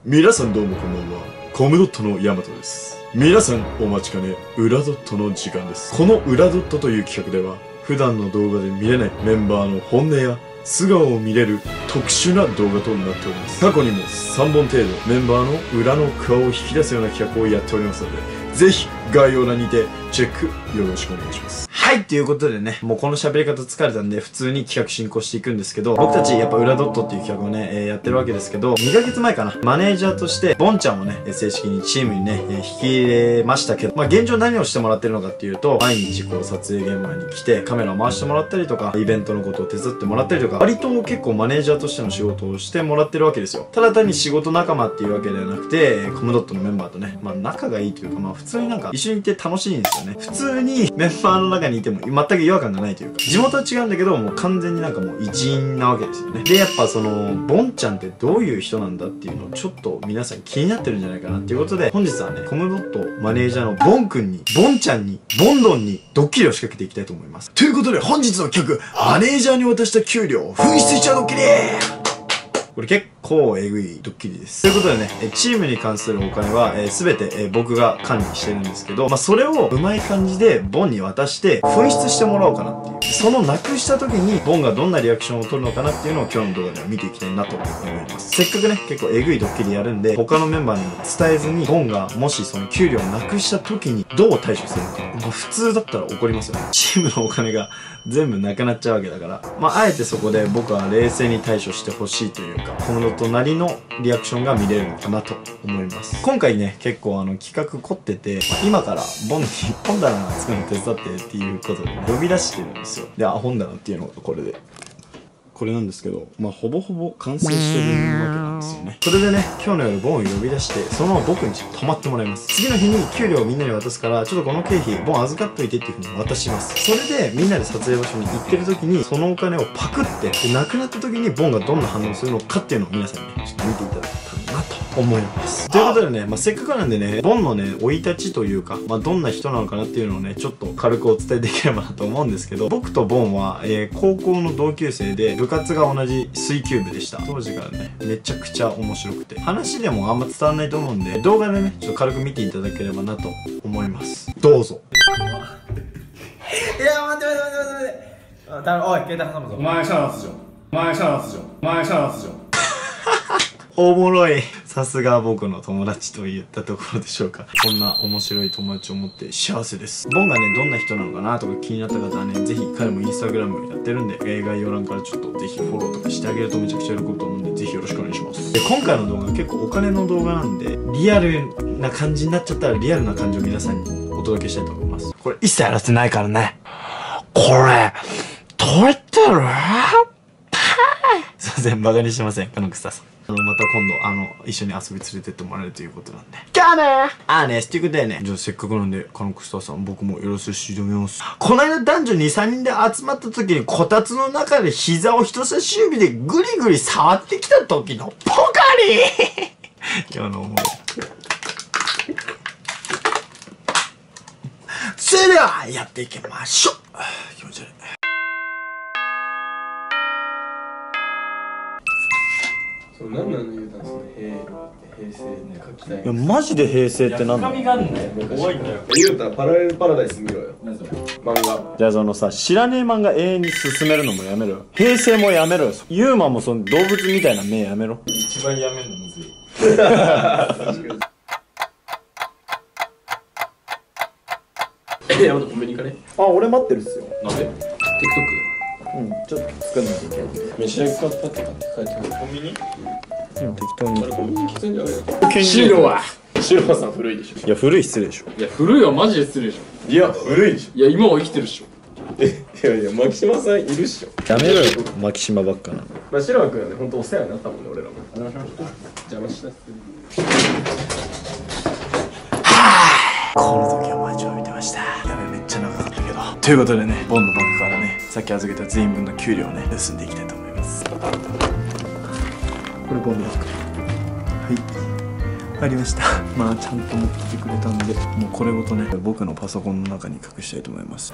皆さんどうもこんばんは。コムドットのヤマトです。皆さんお待ちかね、裏ドットの時間です。この裏ドットという企画では、普段の動画で見れないメンバーの本音や素顔を見れる特殊な動画となっております。過去にも3本程度メンバーの裏の顔を引き出すような企画をやっておりますので、ぜひ概要欄にてチェックよろしくお願いします。はい、ということでね、もうこの喋り方疲れたんで普通に企画進行していくんですけど、僕たちやっぱ裏ドットっていう企画をね、やってるわけですけど、2ヶ月前かな、マネージャーとしてボンちゃんをね、正式にチームにね、引き入れましたけど、現状何をしてもらってるのかっていうと、毎日こう撮影現場に来てカメラを回してもらったりとか、イベントのことを手伝ってもらったりとか、割と結構マネージャーとしての仕事をしてもらってるわけですよ。ただ単に仕事仲間っていうわけではなくて、コムドットのメンバーとね、仲がいいというか、普通になんか一緒にいて楽しいんですよね。普通にメンバーの中にいても全く違和感がないというか、地元は違うんだけど、もう完全になんかもう一員なわけですよね。で、やっぱその、ボンちゃんってどういう人なんだっていうのをちょっと皆さん気になってるんじゃないかなっていうことで、本日はね、コムドットマネージャーのボンくんに、ボンちゃんに、ボンドンにドッキリを仕掛けていきたいと思います。ということで本日の企画、マネージャーに渡した給料を紛失しちゃうドッキリ。これ結構えぐいドッキリです。ということでね、チームに関するお金は、全て、僕が管理してるんですけど、それをうまい感じでボンに渡して紛失してもらおうかなっていう。そのなくした時にボンがどんなリアクションを取るのかなっていうのを今日の動画では見ていきたいなと思います。せっかくね、結構えぐいドッキリやるんで、他のメンバーにも伝えずに、ボンがもしその給料をなくした時にどう対処するのか。普通だったら怒りますよね。チームのお金が全部なくなっちゃうわけだから。あえてそこで僕は冷静に対処してほしいというか、コムドットなりのリアクションが見れるのかなと思います。今回ね、結構企画凝ってて、今からボンに本棚作るの手伝ってっていうことで呼び出してるんですよ。で、本棚っていうのがこれで。これなんですけど、ほぼほぼ完成してるわけなんですよね。それでね、今日の夜ボンを呼び出して、そのまま僕に泊まってもらいます。次の日に給料をみんなに渡すから、ちょっとこの経費、ボン預かっといてっていう風に渡します。それで、みんなで撮影場所に行ってる時に、そのお金をパクって、で、なくなった時にボンがどんな反応するのかっていうのを皆さんにね、ちょっと見ていただけたらなと思います。ということでね、せっかくなんでね、ボンのね、生い立ちというか、どんな人なのかなっていうのをね、ちょっと軽くお伝えできればなと思うんですけど、僕とボンは、高校の同級生で、部活が同じ水球部でした。当時からね、めちゃくちゃ面白くて、話でもあんま伝わらないと思うんで、動画でね、ちょっと軽く見ていただければなと思います。どうぞ。 いや、待って。おい、携帯挟むぞ。 お前シャナスじゃん。 おもろい。さすが僕の友達と言ったところでしょうか。こんな面白い友達を持って幸せです。ボンがね、どんな人なのかなとか気になった方はね、ぜひ彼もインスタグラムやってるんで、概要欄からちょっとぜひフォローとかしてあげるとめちゃくちゃ喜ぶと思うんで、ぜひよろしくお願いします。で、今回の動画は結構お金の動画なんで、リアルな感じになっちゃったらリアルな感じを皆さんにお届けしたいと思います。これ一切やらせてないからね。これ、どうやってる？すいません、バカにしてません、この草さん。また今度、一緒に遊び連れてってもらえるということなんで。じゃあねっていうことでね。じゃあせっかくなんで、カノクスターさん、僕もよろしくしてみます。この間男女2、3人で集まった時に、こたつの中で膝を人差し指でグリグリ触ってきた時のポカリ今日の思い。それでは、やっていきましょう。気持ち悪い。 何なの言うたんですね。平成ね、書きたい。 いや、マジで平成ってなんだよ。 深みがあんねん。怖いんだよ。言うたらパラレルパラダイス見ろよ。何それ？漫画。 じゃあそのさ、知らねえ漫画永遠に進めるのもやめろよ。平成もやめろよ。ユーマもその動物みたいな目やめろ。 一番やめんのむずい。やまたコンビニ行かね？ 俺待ってるっすよ。 なんで？ TikTok？ ちょっと作んなきゃいけない。 飯代かかったって書いてある。コンビニ？ 適当に。 あれコンビニきついんじゃないの？シロはさん古いでしょ。 いや、古い失礼でしょ。 いや、古いはマジで失礼でしょ。いや、古いでしょ。いや、今は生きてるでしょ。いや、牧島さんいるっしょ。 やめろよ、牧島ばっかな。 シロはくんはね、ほんとお世話になったもんね、俺らも。邪魔したっす。 この時は待ちわびてました。やべ、めっちゃ長かったけど。ということでね、ボンのバッグからね、さっき預けた全員分の給料をね、盗んでいきたいと思います。これボンのバッグ。はい。ありました。ちゃんと持ってきてくれたんで、もうこれごとね、僕のパソコンの中に隠したいと思います。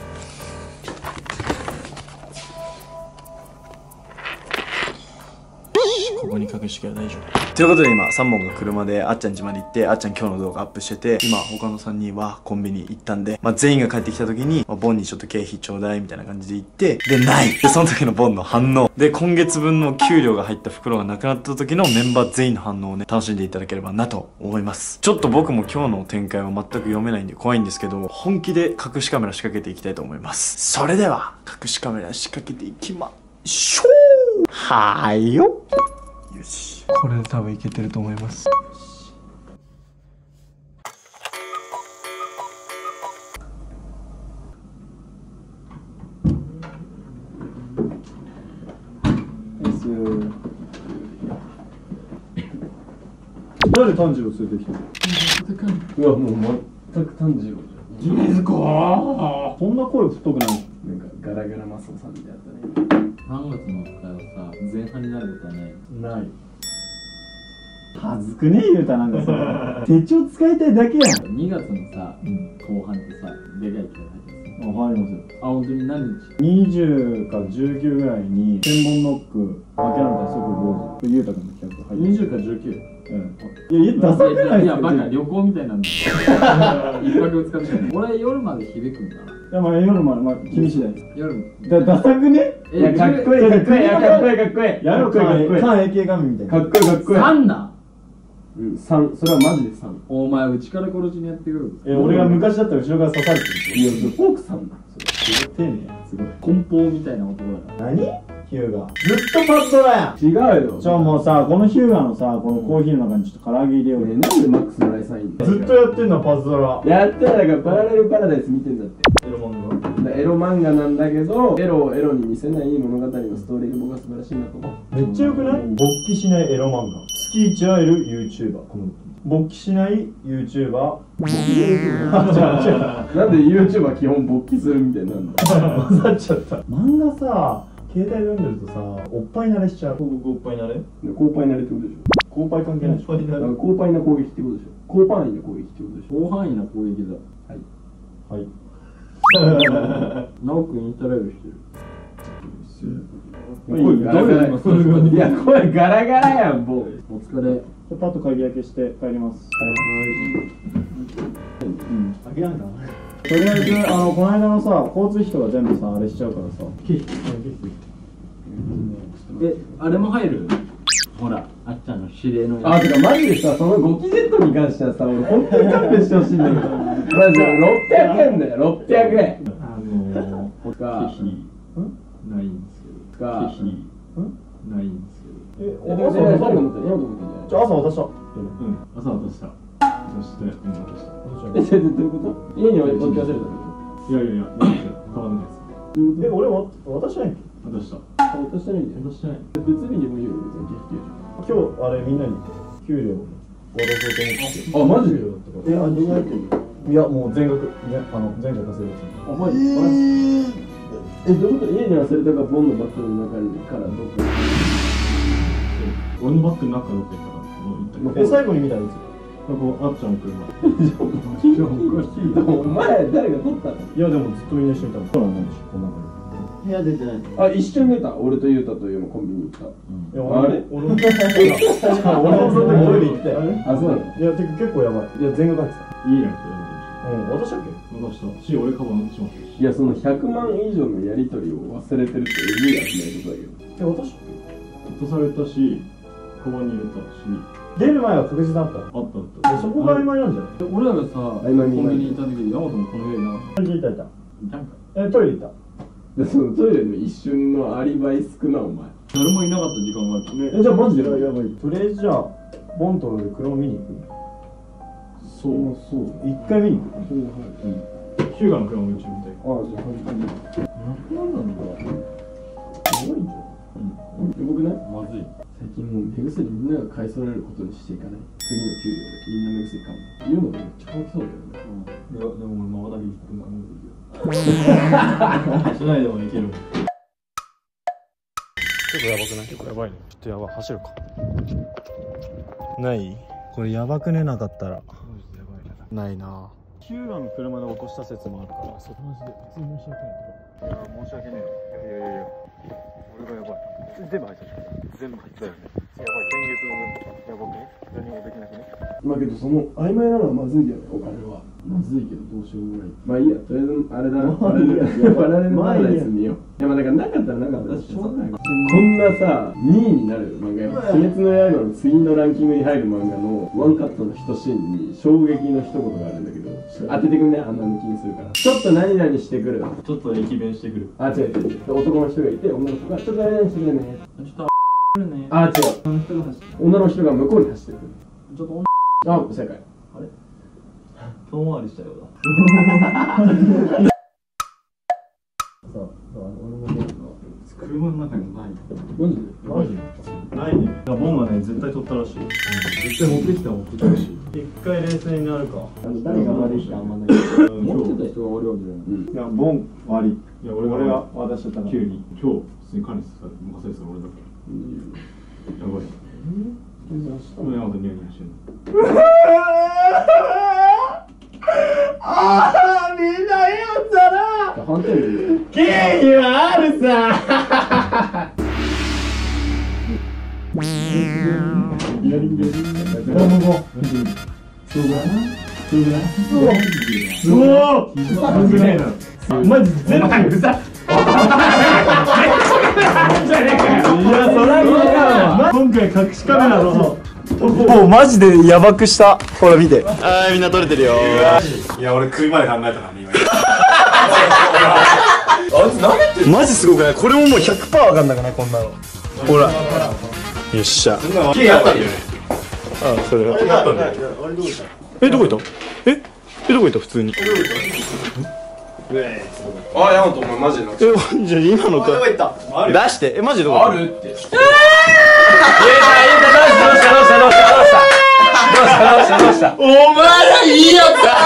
ここに隠してきゃ大丈夫。ということで今、3本が車であっちゃん家まで行って、あっちゃん今日の動画アップしてて、今他の3人はコンビニ行ったんで、全員が帰ってきた時に、ボンにちょっと経費ちょうだいみたいな感じで言って、で、ない。で、その時のボンの反応。で、今月分の給料が入った袋がなくなった時のメンバー全員の反応をね、楽しんでいただければなと思います。ちょっと僕も今日の展開は全く読めないんで怖いんですけど、本気で隠しカメラ仕掛けていきたいと思います。それでは、隠しカメラ仕掛けていきましょう。はーよ。よし。これで多分いけてると思います。誰炭治郎連れてきたの？ うわ、もう全く炭治郎じゃん。 ギネズコー。そんな声太くない？ なんかガラガラマスオさんみたいだったね。 3月の会はさ、前半になることはね、 ない。はずくねえ言うたなんかさ、手帳使いたいだけやん。 2月のさ、後半ってさ、でかい企画入ってあ、入りますよ。 あ、本当に何日 20か19ぐらいに千本ノック諦めたら即坊主。ゆうたくんの企画入って ?20 か 19。 いや、ダサくない？ いや、バカ、旅行みたいなんだよ。一泊二日みたいな。俺夜まで響くんだな。 いや、まあ夜まあ君次第。 夜ダサくね？ いや、かっこいい、かっこいい、かっこいい、かっこいい。 やろうか、缶 AK ガミみたいな。 かっこいいかっこいい。 3な。 うん、3、それはマジで3。 お前、うちから殺しにやってくる。 俺が昔だったら後ろから刺されてる。 いや、フォーク3だ。 すごい丁寧や。 すごい。梱包みたいな男だから。 何？ヒューガ。ずっとパズドラやん。 違うよ。 もうさ、このヒューガのさ、このコーヒーの中にちょっと唐揚げ入れようよ。 なんでマックスのライサインずっとやってんのパズドラ。 やってたからパラレルパラダイス見てんだって。 エロ漫画。 エロ漫画なんだけど、エロをエロに見せない物語のストーリーが僕は素晴らしいなと思う。 めっちゃよくない？勃起しないエロ漫画。月1会える YouTuber。勃起しない YouTuber。 なんで YouTuber 基本勃起するみたいなんだ。 混ざっちゃった。漫画さ、携帯で読んでるとさ、おっぱい慣れしちゃう。おっぱい慣れ？ コーパイ慣れってことでしょ。 コーパイ関係ないでしょ。 コーパイな攻撃ってことでしょ。広範囲な攻撃ってことでしょ。 広範囲な攻撃だ。 はい。 直くんインタライブしてる。 声ガラガラ。いや、声ガラガラやん、もう。 お疲れ。 パッと鍵開けして帰ります。開けないかな。とりあえず、この間のさ、交通費とか全部さ、あれしちゃうからさ。 あれも入る？ほら、あっちゃんの指令のあ、てかマジでさ、そのゴキジェットに関してはさ、俺本当に勘弁してほしいんだけど。マジで600円だよ、600円。 経費ないんですけど。経費ないんですけど。 朝渡した。 朝渡した。そして、渡した。 どういうこと？家に置き忘れたの？ いや、変わんないです。 俺渡してないっけ？ 渡した。 渡してないんだよ。 渡してない。 別日にもいいよ、別に寄付今日、あれみんなに給料渡そうと思って。 あ、マジで？ どうやってんの？いや、もう全額、全額稼ぐやつ。 あ、マジ？どういうこと？家に忘れたか、ボンのバッグの中からどこ？ 俺のバッグの中どってから。 最後に見たやつ。 ここ、あっちゃんの車。 お前、誰が取ったの？ いや、でもずっとみんな一緒にいたの。そうなんでしょ、こんな感じ。部屋出てない。 あ、一緒に出た。俺とユウタというのコンビニ行った。あれ？ 俺もその時トイレ行って。 あ、そうなの？ いや、てか結構やばい。いや、全額入ってた。 家にある渡したっけ？ 渡したし、俺カバン渡しましたし。 いや、その100万以上のやり取りを忘れてるって意味がしないことだけど。 渡したっけ？ 渡されたし、カバンに入れたし。 出る前は確実だった。 あったそこが曖昧なんじゃない？ 俺らがさ、コンビニにいた時、ヤマトもこの部屋いなかった。 いた。 いたんかい？ トイレ行った。 で、そのトイレの一瞬のアリバイ少な、お前。 誰もいなかった時間があるからね。 じゃあマジでやばい。とりあえずじゃあ、ボンと俺車見に行く。 そう。 一回見に行く。 ヒューガの車も一応見たい。 ああ、じゃあ、 なんだろうこれ。 すごいんじゃん。 僕ね、 まずい。 最近もう目薬みんなが買い揃えることにしていかない。次の給料でみんな目薬買う。言うのめっちゃ乾きそうだけどね。 いや、でも俺まばたき1分間無理よ。しないでもいけるもん。 結構やばくない？結構やばいね。ちょっとやばい。走るか。ない？これやばくねなかったら。ないな。ヒューガの車で起こした説もあるから。マジで普通に申し訳ないけど。いや申し訳ねえよ。いや俺がやばい。全部入ってた。全部入ってたよね。 まあけどその曖昧なのはまずいよね、お金は。 まずいけどどうしようもない。 まあいいや、とりあえずあれだな。我々のパラダイス見よう。いやまあだからなかったらなかったらしょうがない。こんなさ、2位になる漫画や鬼滅の刃の次のランキングに入る漫画のワンカットの一シーンに衝撃の一言があるんだけど、当ててくんね、あんなの気にするから。ちょっと何々してくる。 ちょっと駅弁してくる。 あ、違う。男の人がいて、女の人がちょっと何々してくるね。 ちょっとね。 あ、違う。女の人が向こうに走ってくる。 ちょっとあ、正解。 あれ遠回りしたようだ。車の中にない。 マジでないね。ボンがね、絶対取ったらしい。絶対持ってきたらしい。一回冷静になるか。 誰が悪いかあんまない。持ってた人が悪いわけじゃない。 いや、ボン悪い。いや、俺が渡しちゃったから。急に。今日、普通に管理されて、任されてた俺だから。やばい。でも山本ニヤニヤしてるの。ああ、みんなええやつだな。 反対で経緯はあるさ。マジ全部うざ。今回隠しカメラのもうマジでやばくした。ほら見て。あーみんな撮れてるよ。 いや、俺首まで考えたからね、今。 マジすごくない？これももう 100% わかんなくない？こんなの。ほら。よっしゃ。 経緯あったんだよね。 あ、それは。 あったんだよ。 どこ行った？どこ行った普通に。 あ、ヤマトお前マジでじゃあ今のか。出して。マジでどこ？ あるって。どうしたお前らいいやつだ。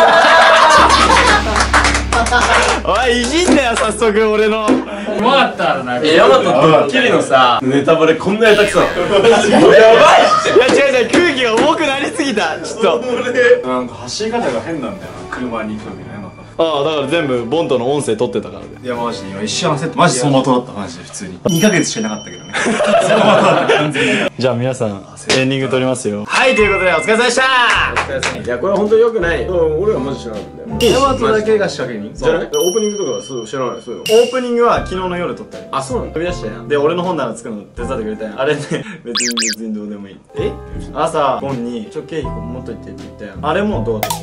おい、いじんなよ、早速俺の。 うまかったからな。ヤマトとキリのさ、ネタバレこんな下手くそ。やばいっしょ。 いや違う空気が重くなりすぎた。ちょっと。 なんか走り方が変なんだよな、車に行く時ね。 ああ、だから全部ボントの音声取ってたからね。 いや、マジで今一瞬焦って、マジ走馬灯だった、マジで普通に。2ヶ月しかいなかったけどね。走馬灯だった完全に。 じゃあ皆さんエンディング撮りますよ。はい、ということでお疲れ様でした。 いや、これは本当に良くない。俺はマジ知らないんだよ。 ヤマトだけが仕掛け人じゃない？オープニングとかはそう知らない。そういうの。 オープニングは昨日の夜撮ったよ。 あ、そうなんだ。 飛び出したやん。で、俺の本棚作るの手伝ってくれたやん。あれね、別にどうでもいい。朝、ボンに、経費持っといてって言ったやん。あれもどうだった？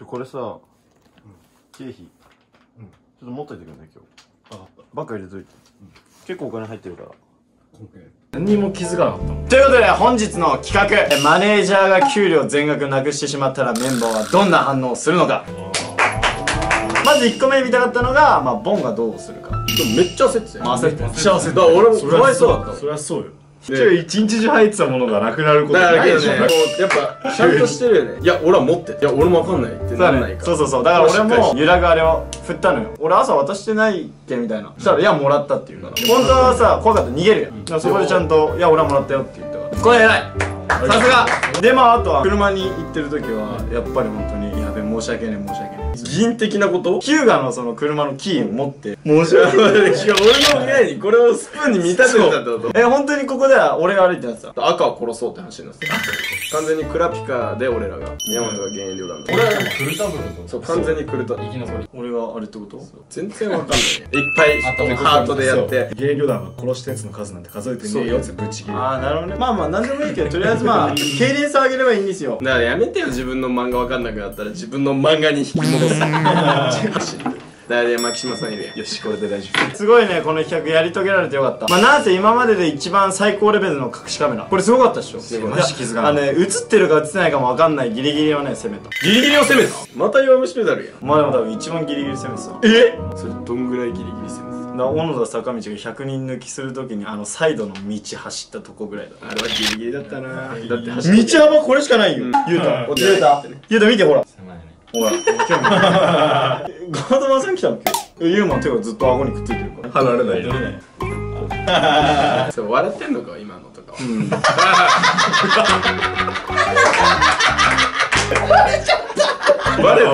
これさ、経費、ちょっと持っといてくれない今日。分かった。バッグ入れといて。結構お金入ってるから。何にも気づかなかったもん。ということで本日の企画、マネージャーが給料全額なくしてしまったらメンバーはどんな反応をするのか。まず1個目見たかったのが、まあ、ボンがどうするか。 めっちゃ焦ってたよ。 焦ってた。 めっちゃ焦ってた。俺もかわいそうだった。 そりゃそうよ。 一日中入ってたものがなくなることだからないでしょ。 やっぱちゃんとしてるよね。いや、俺は持ってて。いや、俺もわかんないってならないから。 そうだから俺も揺らぐあれを振ったのよ。俺朝渡してないっけみたいな。そしたら、いや、もらったって言うから。本当はさ、怖かったら逃げるやん。だからそこでちゃんと、いや、俺はもらったよって言ったから。これ偉い。さすが。で、まあ、あとは車に行ってる時はやっぱり本当に、やべ、申し訳ねえ。 銀的なこと？ ヒューガのその車のキーを持って申し訳ない。 俺の家にこれをスプーンに見立ててたってこと？ 本当にここでは俺が悪いってなってた。 赤を殺そうって話になってた。完全にクラピカで俺らがヤマトが原因量なんだ。 俺はでもクルタブルとそう、完全にクルタ。 生き残り。 俺があれってこと？ 全然わかんない。いっぱいハートでやって芸旅団が殺したやつの数なんて数えてねえよってぶっちぎり。 ああ、なるほどね。まあ何でもいいけど、とりあえずまあ経連差上げればいいんですよ。 だからやめてよ、自分の漫画わかんなくなったら自分の漫画に引き戻す。だから牧島さんいるやん。 よし、これで大丈夫。 すごいね、この企画やり遂げられてよかった。まあなんせ今までで一番最高レベルの隠しカメラ。これすごかったっしょ。 マジ気づかなかった。 映ってるか映ってないかもわかんないギリギリをね、攻めた。 ギリギリを攻めた。また弱虫ペダルやん。 まあでも多分一番ギリギリ攻めてた。 それどんぐらいギリギリ攻めてた？ 小野田坂道が100人抜きするときにサイドの道走ったとこぐらいだ。 あれはギリギリだったな。だって道幅これしかないよ。ゆうた見てほら。ほら、ガードマンさん来たの今日。ユーマの手がずっと顎にくっついてるから。 離れないよね。そう、笑ってんのか今のとかは。バレた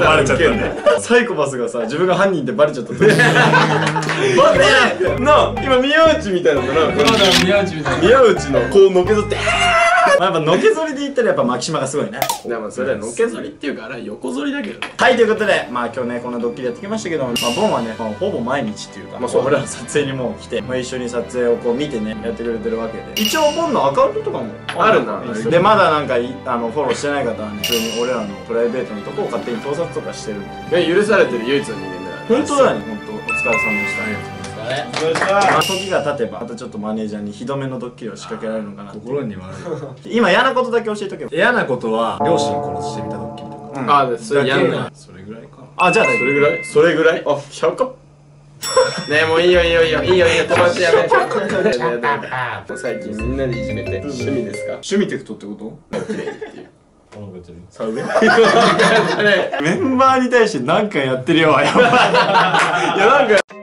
バレちゃったんでサイコパスがさ自分が犯人ってバレちゃった時待ってな今宮内みたいなのな宮内のこうのけぞってやっぱのけぞりで言ったらやっぱ牧島がすごいね。 でもそれはのけぞりっていうかあれは横ぞりだけどね。 はいということでまあ今日ねこんなドッキリやってきましたけども、まあボンはね、まあ、ほぼ毎日っていうか、まあ、俺らの撮影にも来て、まあ、一緒に撮影をこう見てねやってくれてるわけで一応ボンのアカウントとかもあるな。 でまだなんかフォローしてない方はね普通に俺らのプライベートのとこを勝手に盗撮とかしてるんで許されてる唯一の人間だから。 本当だよね。本当お疲れ様でした。まあ時が経てばまたちょっとマネージャーにひどめのドッキリを仕掛けられるのかなって心に悪い。 今嫌なことだけ教えとけば。 嫌なことは両親殺してみたドッキリとか。 あ、それやんない。 それぐらいか。 あ、じゃあそれぐらいそれぐらいあ、100かねえもういいよいいよいいよいいよいいよ友達やめて最近みんなでいじめて趣味ですか趣味テクトってこと綺麗っていうさあ上メンバーに対して何かやってるよやばいいやなんか